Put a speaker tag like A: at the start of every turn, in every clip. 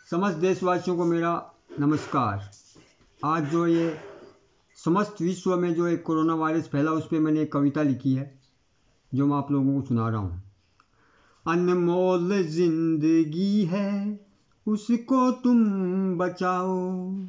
A: समस्त देशवासियों को मेरा नमस्कार। आज जो ये समस्त विश्व में जो एक कोरोना वायरस फैला उस पर मैंने एक कविता लिखी है जो मैं आप लोगों को सुना रहा हूँ। अनमोल जिंदगी है उसको तुम बचाओ,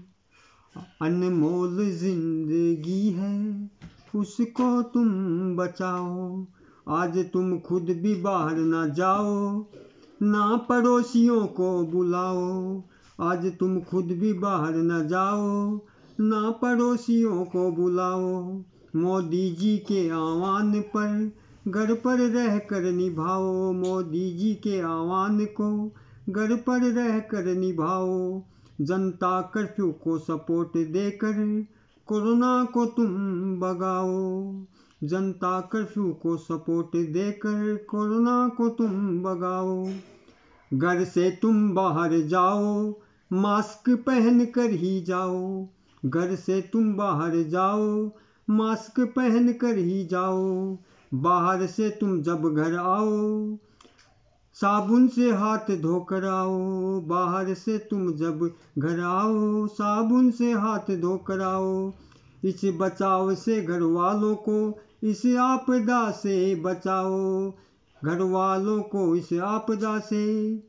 A: अनमोल जिंदगी है उसको तुम बचाओ। आज तुम खुद भी बाहर ना जाओ, ना पड़ोसियों को बुलाओ। आज तुम खुद भी बाहर न जाओ, ना पड़ोसियों को बुलाओ। मोदी जी के आह्वान पर घर पर रह कर निभाओ, मोदी जी के आह्वान को घर पर रह कर निभाओ। जनता कर्फ्यू को सपोर्ट देकर कोरोना को तुम भगाओ, जनता कर्फ्यू को सपोर्ट देकर कोरोना को तुम भगाओ। घर से तुम बाहर जाओ, मास्क पहन कर ही जाओ। घर से तुम बाहर जाओ, मास्क पहन कर ही जाओ। बाहर से तुम जब घर आओ, साबुन से हाथ धोकर आओ। बाहर से तुम जब घर आओ, साबुन से हाथ धोकर आओ। इस बचाव से घर वालों को इस आपदा से बचाओ, घर वालों को इस आपदा से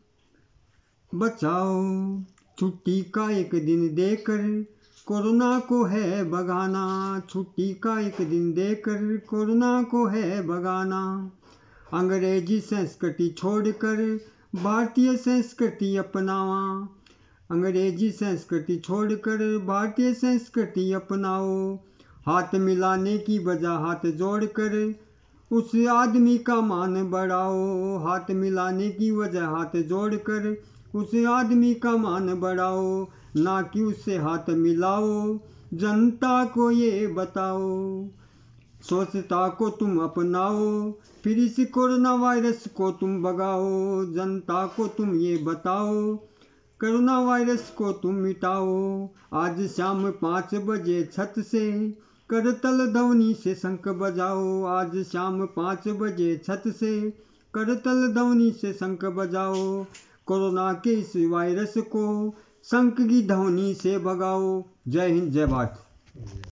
A: बचाओ। छुट्टी का एक दिन देकर कोरोना को है भगाना, छुट्टी का एक दिन देकर कोरोना को है भगाना। अंग्रेजी संस्कृति छोड़कर भारतीय संस्कृति अपनावा, अंग्रेजी संस्कृति छोड़कर भारतीय संस्कृति अपनाओ। हाथ मिलाने की बजाय हाथ जोड़कर उस आदमी का मान बढ़ाओ, हाथ मिलाने की वजह हाथ जोड़कर उस आदमी का मान बढ़ाओ। ना कि उससे हाथ मिलाओ, जनता को ये बताओ। स्वच्छता को तुम अपनाओ, फिर इस कोरोना वायरस को तुम भगाओ। जनता को तुम ये बताओ, कोरोना वायरस को तुम मिटाओ। आज शाम 5 बजे छत से करतल ध्वनि से शंख बजाओ। आज शाम 5 बजे छत से करतल ध्वनि से शंख बजाओ। कोरोना के इस वायरस को शंख की ध्वनि से भगाओ। जय हिंद, जय भारत।